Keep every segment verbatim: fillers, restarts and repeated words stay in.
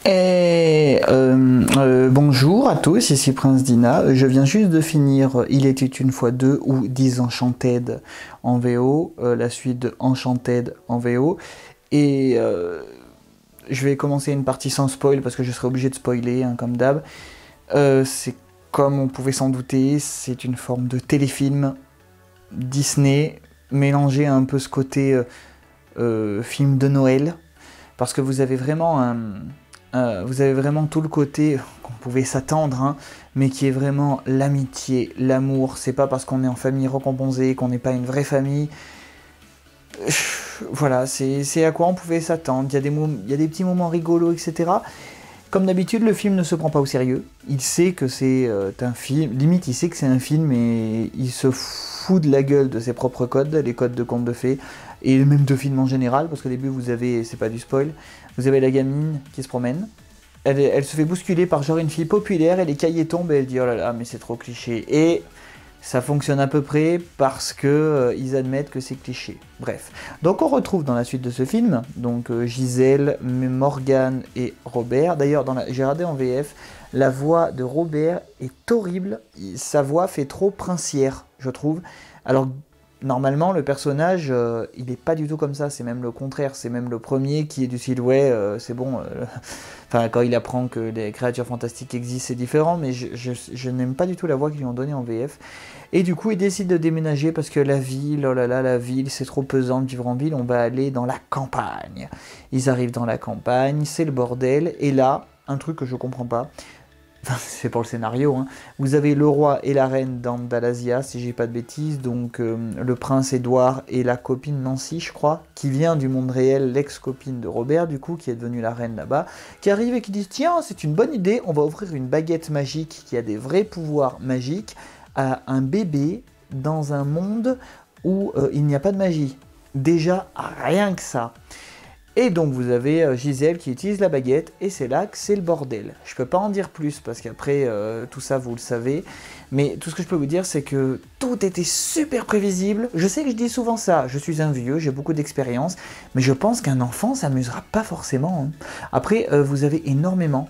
Et euh, euh, bonjour à tous, ici Prince Dina. Je viens juste de finir Il était une fois deux ou Disenchanted en V O, euh, la suite de Enchanted en V O. Et euh, je vais commencer une partie sans spoil parce que je serai obligé de spoiler, hein, comme d'hab. Euh, c'est comme on pouvait s'en douter, c'est une forme de téléfilm Disney, mélangé à un peu ce côté euh, euh, film de Noël, parce que vous avez vraiment un. Euh, vous avez vraiment tout le côté qu'on pouvait s'attendre, hein, mais qui est vraiment l'amitié, l'amour. C'est pas parce qu'on est en famille recomposée qu'on n'est pas une vraie famille. Voilà, c'est à quoi on pouvait s'attendre. Il y a des il y a des petits moments rigolos, et cetera. Comme d'habitude, le film ne se prend pas au sérieux. Il sait que c'est euh, un film, limite il sait que c'est un film et il se fout de la gueule de ses propres codes, les codes de contes de fées, et même de films en général, parce qu'au début vous avez, c'est pas du spoil, vous avez la gamine qui se promène, elle, elle se fait bousculer par genre une fille populaire, et les cahiers tombent et elle dit oh là là mais c'est trop cliché, et ça fonctionne à peu près parce que euh, ils admettent que c'est cliché. Bref. Donc on retrouve dans la suite de ce film, donc euh, Gisèle, Morgane et Robert. D'ailleurs, j'ai regardé en V F, la voix de Robert est horrible. Sa voix fait trop princière, je trouve. Alors normalement, le personnage, euh, il n'est pas du tout comme ça. C'est même le contraire. C'est même le premier qui est du style ouais, euh, c'est bon. Euh, Enfin, quand il apprend que les créatures fantastiques existent, c'est différent, mais je, je, je n'aime pas du tout la voix qu'ils lui ont donnée en V F. Et du coup, il décide de déménager parce que la ville, oh là là, la ville, c'est trop pesant de vivre en ville, on va aller dans la campagne. Ils arrivent dans la campagne, c'est le bordel, et là, un truc que je comprends pas, c'est pour le scénario, hein. Vous avez le roi et la reine d'Andalasia, si j'ai pas de bêtises, donc euh, le prince Édouard et la copine Nancy, je crois, qui vient du monde réel, l'ex-copine de Robert, du coup, qui est devenue la reine là-bas, qui arrive et qui dit « Tiens, c'est une bonne idée, on va offrir une baguette magique qui a des vrais pouvoirs magiques à un bébé dans un monde où euh, il n'y a pas de magie. » Déjà, rien que ça. Et donc vous avez euh, Gisèle qui utilise la baguette, et c'est là que c'est le bordel. Je peux pas en dire plus, parce qu'après, euh, tout ça vous le savez, mais tout ce que je peux vous dire, c'est que tout était super prévisible. Je sais que je dis souvent ça, je suis un vieux, j'ai beaucoup d'expérience, mais je pense qu'un enfant s'amusera pas forcément, hein. Après, euh, vous avez énormément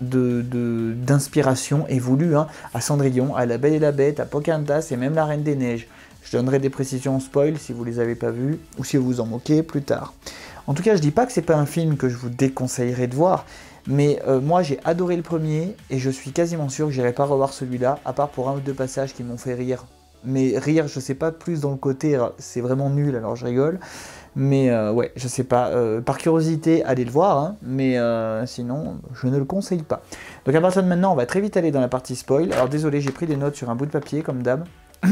d'inspiration de, de, et voulu, hein, à Cendrillon, à La Belle et la Bête, à Pocahontas et même La Reine des Neiges. Je donnerai des précisions spoil si vous les avez pas vues, ou si vous vous en moquez plus tard. En tout cas, je dis pas que c'est pas un film que je vous déconseillerais de voir, mais euh, moi j'ai adoré le premier, et je suis quasiment sûr que j'irai pas revoir celui-là, à part pour un ou deux passages qui m'ont fait rire. Mais rire, je sais pas, plus dans le côté, c'est vraiment nul, alors je rigole. Mais euh, ouais, je sais pas, euh, par curiosité, allez le voir, hein, mais euh, sinon, je ne le conseille pas. Donc à partir de maintenant, on va très vite aller dans la partie spoil. Alors désolé, j'ai pris des notes sur un bout de papier, comme d'hab.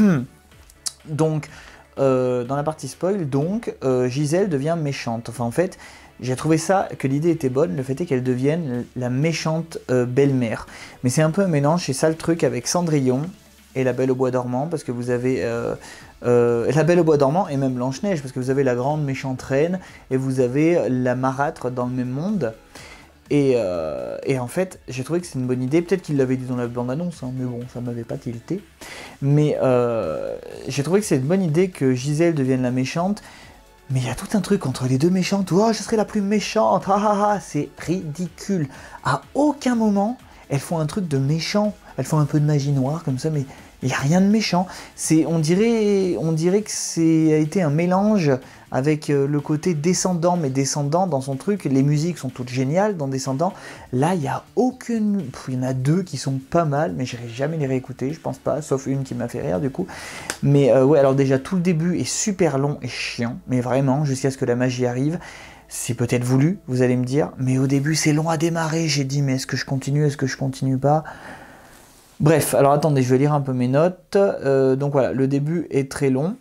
Donc... Euh, dans la partie spoil, donc, euh, Gisèle devient méchante. Enfin, en fait, j'ai trouvé ça, que l'idée était bonne, le fait est qu'elle devienne la méchante euh, belle-mère. Mais c'est un peu un mélange, c'est ça le truc avec Cendrillon et La Belle au Bois dormant, parce que vous avez euh, euh, La Belle au Bois dormant et même Blanche-Neige, parce que vous avez la grande méchante reine et vous avez la marâtre dans le même monde. Et, euh, et en fait, j'ai trouvé que c'est une bonne idée. Peut-être qu'il l'avait dit dans la bande-annonce, hein, mais bon, ça m'avait pas tilté. Mais euh, j'ai trouvé que c'est une bonne idée que Gisèle devienne la méchante. Mais il y a tout un truc entre les deux méchantes. Oh, je serai la plus méchante. Ah ah ah, c'est ridicule. À aucun moment, elles font un truc de méchant. Elles font un peu de magie noire comme ça, mais il n'y a rien de méchant. C'est, on dirait, on dirait que c'est a été un mélange avec euh, le côté descendant, mais descendant dans son truc. Les musiques sont toutes géniales dans Descendant. Là, il n'y a aucune... Pff, il y en a deux qui sont pas mal, mais je n'irai jamais les réécouter, je pense pas, sauf une qui m'a fait rire du coup. Mais euh, ouais, alors déjà, tout le début est super long et chiant, mais vraiment, jusqu'à ce que la magie arrive. C'est peut-être voulu, vous allez me dire, mais au début, c'est long à démarrer. J'ai dit, mais est-ce que je continue, est-ce que je continue pas? Bref, alors attendez, je vais lire un peu mes notes. Euh, donc voilà, le début est très long.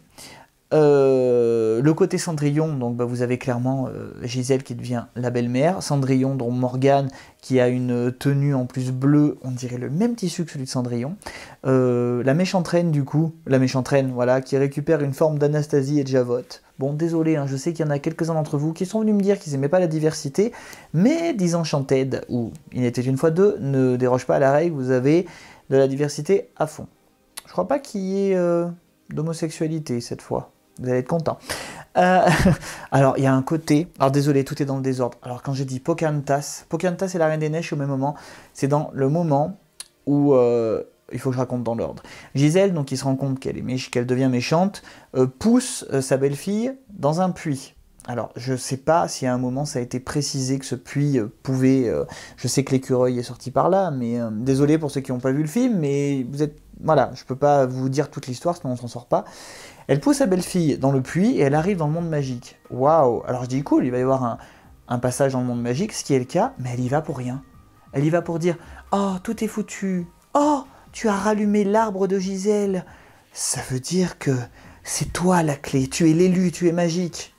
Euh, le côté Cendrillon, donc bah, vous avez clairement euh, Gisèle qui devient la belle-mère, Cendrillon, dont Morgane qui a une tenue en plus bleue, on dirait le même tissu que celui de Cendrillon. Euh, la méchante reine du coup, la méchante reine, voilà, qui récupère une forme d'Anastasie et de Javotte. Bon, désolé, hein, je sais qu'il y en a quelques-uns d'entre vous qui sont venus me dire qu'ils n'aimaient pas la diversité, mais Disenchanted, ou Il était une fois deux, ne déroge pas à la règle, vous avez de la diversité à fond. Je crois pas qu'il y ait euh, d'homosexualité cette fois. Vous allez être content. Euh, alors, il y a un côté... Alors, désolé, tout est dans le désordre. Alors, quand j'ai dit Pocahontas, Pocahontas et la Reine des Neiges au même moment, c'est dans le moment où... Euh, il faut que je raconte dans l'ordre. Gisèle, donc, il se rend compte qu'elle est méch- qu'elle devient méchante, euh, pousse euh, sa belle-fille dans un puits. Alors, je sais pas si à un moment ça a été précisé que ce puits euh, pouvait... euh, je sais que l'écureuil est sorti par là, mais euh, désolé pour ceux qui n'ont pas vu le film, mais vous êtes... Voilà, je peux pas vous dire toute l'histoire, sinon on s'en sort pas. Elle pousse sa belle-fille dans le puits et elle arrive dans le monde magique. Waouh! Alors je dis cool, il va y avoir un, un passage dans le monde magique, ce qui est le cas, mais elle y va pour rien. Elle y va pour dire « Oh, tout est foutu. Oh, tu as rallumé l'arbre de Gisèle. Ça veut dire que c'est toi la clé, tu es l'élu, tu es magique.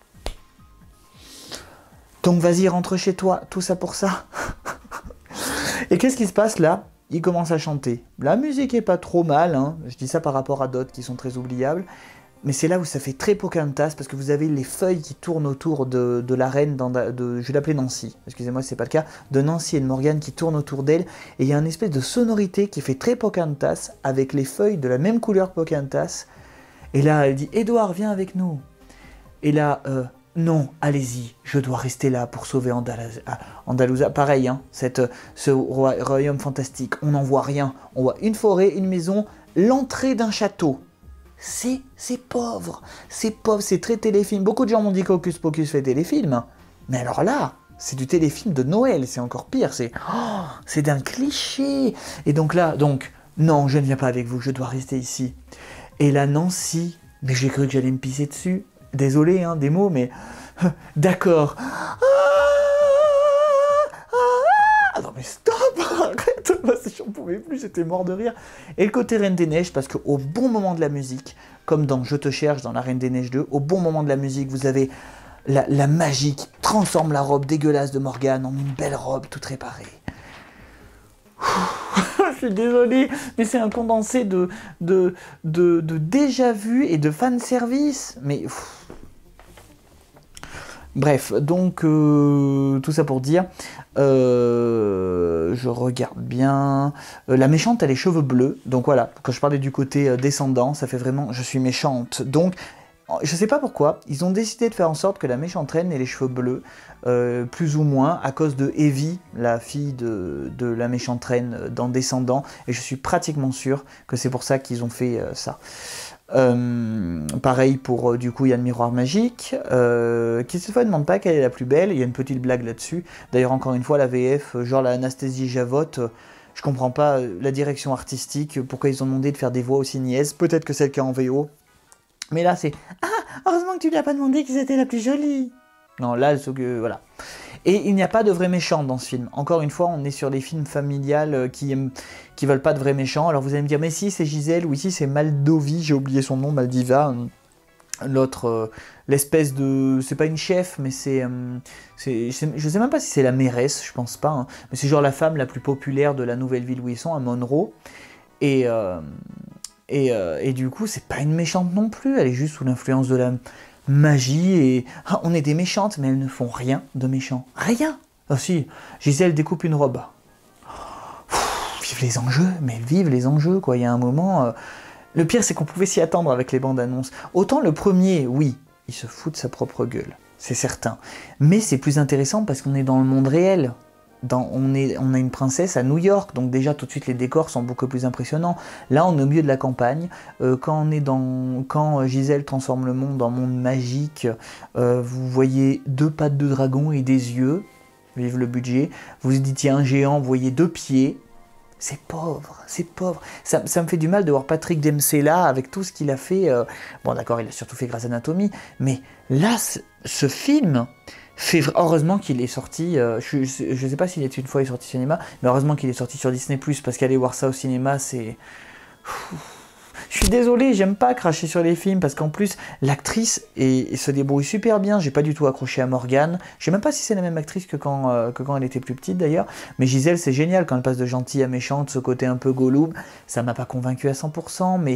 Donc vas-y, rentre chez toi, tout ça pour ça. » Et qu'est-ce qui se passe là? Il commence à chanter. La musique est pas trop mal, hein. Je dis ça par rapport à d'autres qui sont très oubliables. Mais c'est là où ça fait très Pocahontas, parce que vous avez les feuilles qui tournent autour de, de la reine, dans, de, je vais l'appeler Nancy, excusez-moi si c'est pas le cas, de Nancy et de Morgane qui tournent autour d'elle, et il y a une espèce de sonorité qui fait très Pocahontas, avec les feuilles de la même couleur Pocahontas, et là elle dit « Édouard, viens avec nous ». Et là, euh, non, allez-y, je dois rester là pour sauver Andaluz- ah, Andalusia. Pareil, hein, cette, ce roi- royaume fantastique, on n'en voit rien, on voit une forêt, une maison, l'entrée d'un château. C'est, c'est pauvre, c'est pauvre, c'est très téléfilm. Beaucoup de gens m'ont dit qu'Hocus Pocus fait téléfilm. Mais alors là, c'est du téléfilm de Noël, c'est encore pire, c'est oh, c'est d'un cliché. Et donc là, donc, non, je ne viens pas avec vous, je dois rester ici. Et là, Nancy, mais j'ai cru que j'allais me pisser dessus. Désolé, hein, des mots, mais d'accord. Ah, ah, non mais stop, arrête, j'en pouvais plus, j'étais mort de rire. Et le côté Reine des Neiges, parce qu'au bon moment de la musique, comme dans Je te cherche, dans La Reine des Neiges deux, au bon moment de la musique, vous avez la, la magie qui transforme la robe dégueulasse de Morgane en une belle robe toute réparée. Je suis désolé, mais c'est un condensé de, de, de, de déjà-vu et de fanservice. Mais... Pff. Bref, donc, euh, tout ça pour dire, euh, je regarde bien, euh, la méchante elle a les cheveux bleus, donc voilà, quand je parlais du côté euh, descendant, ça fait vraiment, je suis méchante, donc, je sais pas pourquoi, ils ont décidé de faire en sorte que la méchante reine ait les cheveux bleus, euh, plus ou moins, à cause de Evie, la fille de, de la méchante reine dans Descendant, et je suis pratiquement sûr que c'est pour ça qu'ils ont fait euh, ça. Euh, pareil pour euh, du coup il y a le miroir magique euh, qui cette fois ne demande pas quelle est la plus belle, il y a une petite blague là-dessus, d'ailleurs encore une fois la V F, genre la Anastasie Javotte, euh, je comprends pas euh, la direction artistique, pourquoi ils ont demandé de faire des voix aussi niaises, peut-être que c'est le cas en V O, mais là c'est « Ah, heureusement que tu lui as pas demandé qui c'était la plus jolie !» Non, là, euh, voilà. Et il n'y a pas de vrais méchants dans ce film. Encore une fois, on est sur des films familiales qui aiment, qui veulent pas de vrais méchants. Alors vous allez me dire, mais si, c'est Gisèle, ou ici c'est Maldovi, j'ai oublié son nom, Maldiva. L'autre, euh, l'espèce de... C'est pas une chef, mais c'est... Euh, je sais même pas si c'est la mairesse, je pense pas. Hein, mais c'est genre la femme la plus populaire de la nouvelle ville où ils sont, à Monroe. Et... Euh, et, euh, et du coup, c'est pas une méchante non plus, elle est juste sous l'influence de la magie, et ah, on est des méchantes, mais elles ne font rien de méchant. Rien. Ah si, Gisèle découpe une robe. Pff, vive les enjeux, mais vive les enjeux, quoi. Il y a un moment... Euh... Le pire, c'est qu'on pouvait s'y attendre avec les bandes annonces. Autant le premier, oui, il se fout de sa propre gueule, c'est certain. Mais c'est plus intéressant parce qu'on est dans le monde réel. Dans, on, est, on a une princesse à New York, donc déjà tout de suite les décors sont beaucoup plus impressionnants. Là on est au milieu de la campagne, euh, quand, on est dans, quand Gisèle transforme le monde en monde magique, euh, vous voyez deux pattes de dragon et des yeux, vive le budget, vous vous dites il y a un géant, vous voyez deux pieds, c'est pauvre, c'est pauvre. Ça, ça me fait du mal de voir Patrick Dempsey là, avec tout ce qu'il a fait, euh, bon d'accord il a surtout fait Grey's Anatomy, mais là ce, ce film... Fait, heureusement qu'il est sorti, euh, je ne sais pas s'il est une fois il est sorti au cinéma, mais heureusement qu'il est sorti sur Disney plus, parce qu'aller voir ça au cinéma, c'est... Je suis désolé, j'aime pas cracher sur les films, parce qu'en plus, l'actrice se débrouille super bien, j'ai pas du tout accroché à Morgane, je sais même pas si c'est la même actrice que quand, euh, que quand elle était plus petite d'ailleurs, mais Gisèle c'est génial, quand elle passe de gentille à méchante, ce côté un peu Gollum, ça m'a pas convaincu à cent pour cent, mais...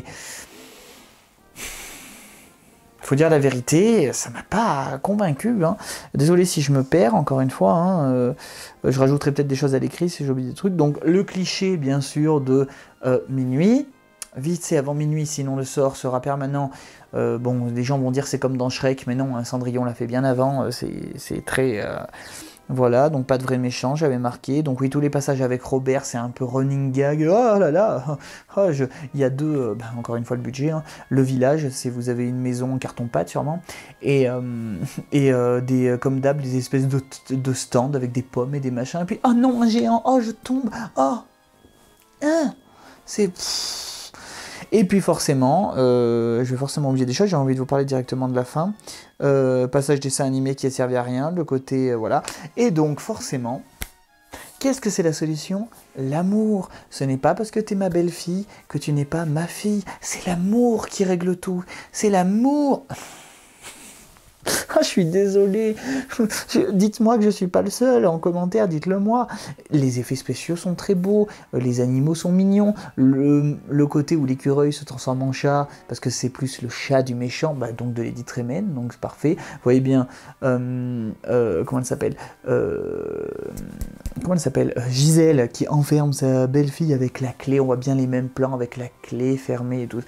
Faut dire la vérité, ça m'a pas convaincu. Hein. Désolé si je me perds, encore une fois. Hein, euh, je rajouterai peut-être des choses à l'écrit si j'oublie des trucs. Donc le cliché, bien sûr, de euh, minuit, vite, c'est avant minuit, sinon le sort sera permanent. Euh, bon, les gens vont dire c'est comme dans Shrek, mais non, hein, Cendrillon l'a fait bien avant, euh, c'est très... Euh, voilà, donc pas de vrai méchant, j'avais marqué. Donc oui, tous les passages avec Robert, c'est un peu running gag. Oh là là, oh, je... il y a deux, euh, bah, encore une fois le budget. Hein. Le village, c'est vous avez une maison en carton-pâte sûrement, et, euh, et euh, des, comme d'hab, des espèces de, de stands avec des pommes et des machins. Et puis, oh non, un géant, oh je tombe, oh, hein, c'est... Et puis forcément, euh, je vais forcément oublier des choses, j'ai envie de vous parler directement de la fin. Euh, passage dessin animé qui a servi à rien, le côté, euh, voilà. Et donc forcément, qu'est-ce que c'est la solution? L'amour. Ce n'est pas parce que tu es ma belle-fille que tu n'es pas ma fille. C'est l'amour qui règle tout. C'est l'amour. Ah, je suis désolé. Dites-moi que je suis pas le seul. En commentaire, dites-le moi. Les effets spéciaux sont très beaux. Les animaux sont mignons. Le, le côté où l'écureuil se transforme en chat, parce que c'est plus le chat du méchant, bah, donc de Lady Tremaine, donc c'est parfait. Vous voyez bien, euh, euh, comment elle s'appelle euh, Comment elle s'appelle Gisèle qui enferme sa belle-fille avec la clé. On voit bien les mêmes plans avec la clé fermée et tout.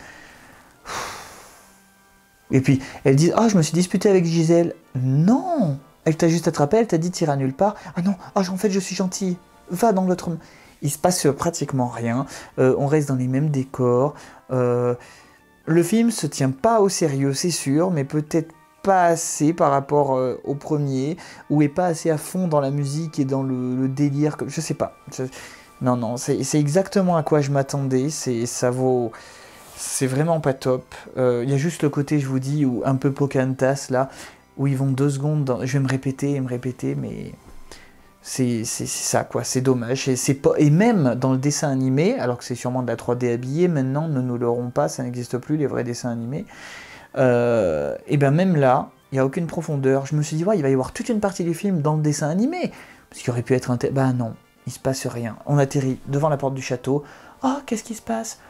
Et puis, elle dit « Ah, oh, je me suis disputé avec Gisèle. » Non. Elle t'a juste attrapé, elle t'a dit « T'iras nulle part. » Ah non, oh, en fait, je suis gentille. Va dans l'autre... Il se passe pratiquement rien. Euh, on reste dans les mêmes décors. Euh, le film se tient pas au sérieux, c'est sûr, mais peut-être pas assez par rapport euh, au premier, ou est pas assez à fond dans la musique et dans le, le délire. Je sais pas. Je... Non, non, c'est exactement à quoi je m'attendais. Ça vaut... C'est vraiment pas top. Il euh, y a juste le côté, je vous dis, où un peu Pocahontas, là, où ils vont deux secondes, dans... je vais me répéter et me répéter, mais c'est ça, quoi, c'est dommage. Et, pas... et même dans le dessin animé, alors que c'est sûrement de la trois D habillée, maintenant, ne nous l'aurons pas, ça n'existe plus, les vrais dessins animés, euh... et bien même là, il n'y a aucune profondeur. Je me suis dit, ouais, il va y avoir toute une partie du film dans le dessin animé, parce qu'il aurait pu être un... Bah non, il se passe rien. On atterrit devant la porte du château. Oh, qu'est-ce qui se passe?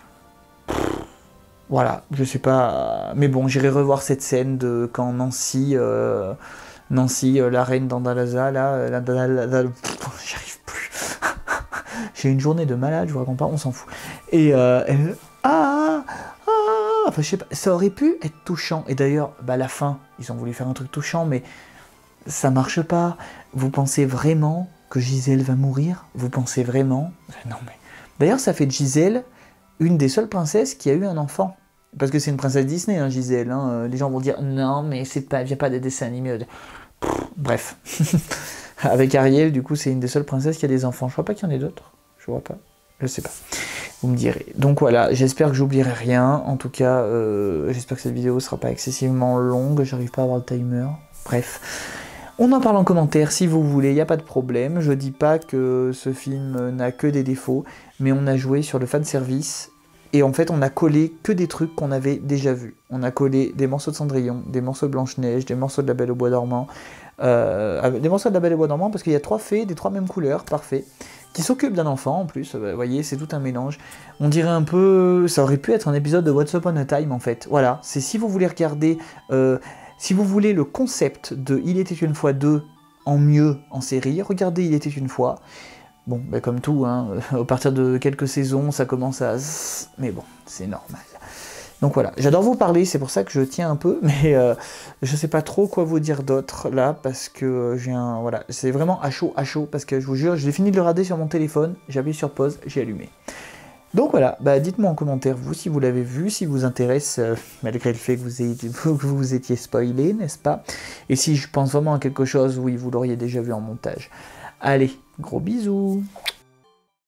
Voilà, je sais pas, mais bon, j'irai revoir cette scène de quand Nancy, euh, Nancy, euh, la reine d'Andalaza, là, la, la, la, la, j'arrive plus. J'ai une journée de malade, je vous raconte pas, on s'en fout. Et euh, elle, ah, ah, enfin je sais pas, ça aurait pu être touchant. Et d'ailleurs, bah la fin, ils ont voulu faire un truc touchant, mais ça marche pas. Vous pensez vraiment que Gisèle va mourir? Vous pensez vraiment? Non mais, d'ailleurs, ça fait de Gisèle une des seules princesses qui a eu un enfant. Parce que c'est une princesse Disney, hein, Gisèle. Hein. Les gens vont dire, non, mais c'est pas, il n'y a pas de dessin animé. Pff, bref. Avec Ariel, du coup, c'est une des seules princesses qui a des enfants. Je crois pas qu'il y en ait d'autres. Je vois pas. Je sais pas. Vous me direz. Donc voilà, j'espère que j'oublierai rien. En tout cas, euh, j'espère que cette vidéo sera pas excessivement longue. J'arrive pas à avoir le timer. Bref. On en parle en commentaire si vous voulez, il n'y a pas de problème. Je dis pas que ce film n'a que des défauts, mais on a joué sur le fanservice, et en fait on a collé que des trucs qu'on avait déjà vus. On a collé des morceaux de Cendrillon, des morceaux de Blanche-Neige, des morceaux de La Belle au Bois dormant, euh, des morceaux de La Belle au Bois dormant, parce qu'il y a trois fées, des trois mêmes couleurs, parfait, qui s'occupent d'un enfant en plus, vous voyez, c'est tout un mélange. On dirait un peu... ça aurait pu être un épisode de Once Upon a Time en fait. Voilà, c'est si vous voulez regarder... Euh, Si vous voulez le concept de Il était une fois deux en mieux en série, regardez Il était une fois. Bon, bah comme tout, hein, à partir de quelques saisons, ça commence à... Mais bon, c'est normal. Donc voilà, j'adore vous parler, c'est pour ça que je tiens un peu, mais euh, je sais pas trop quoi vous dire d'autre là, parce que j'ai un... Voilà, c'est vraiment à chaud, à chaud, parce que je vous jure, j'ai fini de le regarder sur mon téléphone, j'ai appuyé sur pause, j'ai allumé. Donc voilà, bah dites-moi en commentaire, vous, si vous l'avez vu, si vous intéresse, euh, malgré le fait que vous, ayez, que vous étiez spoilé, n'est-ce pas? Et si je pense vraiment à quelque chose, oui, vous l'auriez déjà vu en montage. Allez, gros bisous!